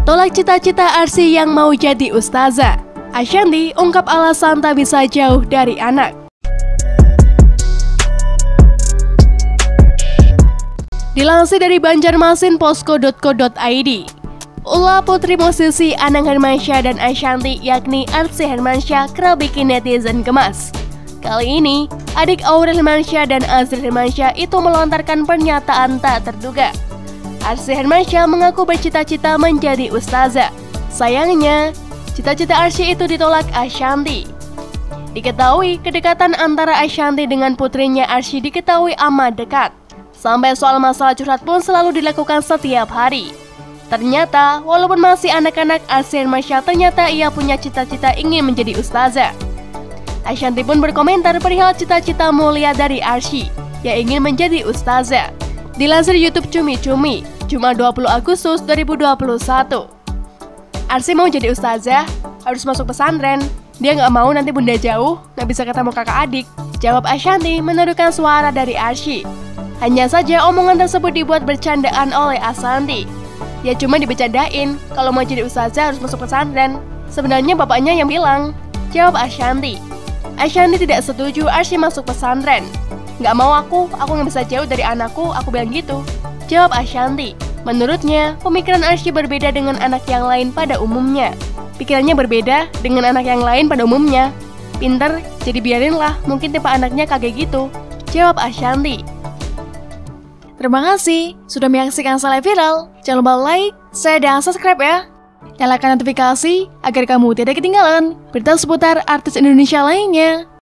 Tolak cita-cita Arsy yang mau jadi ustazah. Ashanty ungkap alasan tak bisa jauh dari anak. Dilansir dari banjarmasinposko.co.id, ulah putri musisi Anang Hermansyah dan Ashanty yakni Arsy Hermansyah kerap bikin netizen gemas. Kali ini, adik Aurel Hermansyah dan Azril Hermansyah itu melontarkan pernyataan tak terduga. Arsy Hermansyah mengaku bercita-cita menjadi ustazah. Sayangnya, cita-cita Arsy itu ditolak Ashanty. Diketahui kedekatan antara Ashanty dengan putrinya Arsy diketahui amat dekat. Sampai soal masalah curhat pun selalu dilakukan setiap hari. Ternyata, walaupun masih anak-anak, Arsy Hermansyah ternyata ia punya cita-cita ingin menjadi ustazah. Ashanty pun berkomentar perihal cita-cita mulia dari Arsy yang ingin menjadi ustazah. Dilansir YouTube Cumi-Cumi, Jumat 20 Agustus 2021. Arsy mau jadi ustazah, harus masuk pesantren. Dia nggak mau nanti bunda jauh, nggak bisa ketemu kakak adik. Jawab Ashanty menurunkan suara dari Arsy. Hanya saja omongan tersebut dibuat bercandaan oleh Ashanty. Ya cuma dibercandain, kalau mau jadi ustazah harus masuk pesantren. Sebenarnya bapaknya yang bilang, jawab Ashanty. Ashanty tidak setuju Arsy masuk pesantren. Nggak mau aku nggak bisa jauh dari anakku, aku bilang gitu. Jawab Ashanty. Menurutnya, pemikiran Arsy berbeda dengan anak yang lain pada umumnya. Pikirannya berbeda dengan anak yang lain pada umumnya. Pinter, jadi biarinlah, mungkin tipe anaknya kaget gitu. Jawab Ashanty. Terima kasih sudah menyaksikan Seleb Viral. Jangan lupa like, share, dan subscribe ya. Nyalakan notifikasi agar kamu tidak ketinggalan berita seputar artis Indonesia lainnya.